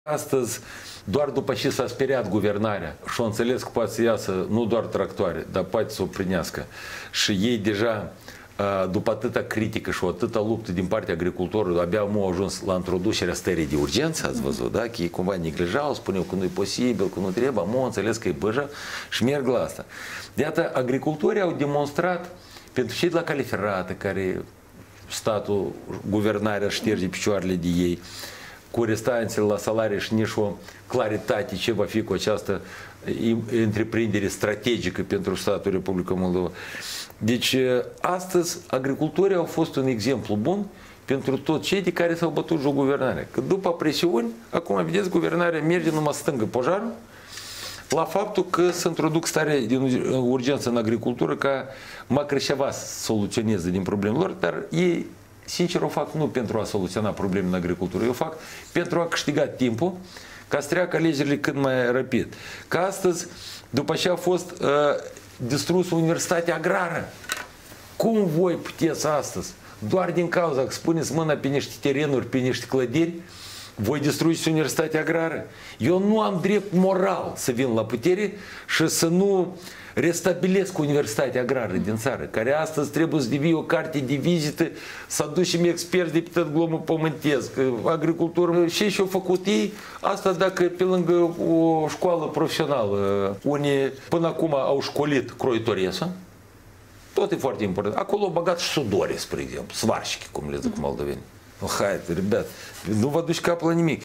Astăzi, doar după ce s-a speriat guvernarea și-o înțeles că poate să iasă nu doar tractoare, dar poate să o prinească. Și ei deja, după atâta critică și o atâta luptă din partea agricultorilor, abia au ajuns la introducerea stării de urgență, ați văzut, da? Că ei cumva neglijau, spuneau că nu e posibil, că nu trebuie, am înțeles că e băja și merg la asta. De atât, agricultorii au demonstrat, pentru cei de la cale ferată, care statul, guvernarea șterge picioarele de ei, cu restanțele la salarii și nici o claritate ce va fi cu această întreprindere strategică pentru statul Republica Moldova. Deci, astăzi, agricultorii au fost un exemplu bun pentru toți cei de care s-au bătut joc guvernarea. Că după presiuni, acum, vedeți, guvernarea merge numai stângă pojarul la faptul că se introduc stare de urgență în agricultură ca măcar ceva să soluționeze din problemele lor, dar ei sincer, o fac nu pentru a soluționa probleme în agricultură, eu o fac pentru a câștiga timpul ca să treacă alegerile cât mai rapid. Că astăzi, după ce a fost distrusă Universitatea Agrară, cum voi puteți astăzi, doar din cauza că spuneți mâna pe niște terenuri, pe niște clădiri, voi distrugeți Universitatea Agrară? Eu nu am drept moral să vin la putere și să nu restabilesc Universitatea Agrară din țară, care astăzi trebuie să devie o carte de vizită, să aducem experți de pe tot globul pământesc, agricultură. Și-au făcut ei asta dacă pe lângă o școală profesională, unii până acum au școlit croitoresă, tot e foarte important. Acolo au băgat și sudore, spre exemplu, svarșichi, cum le zic moldovenii. Hai, rебят, nu vă duci capul la nimic.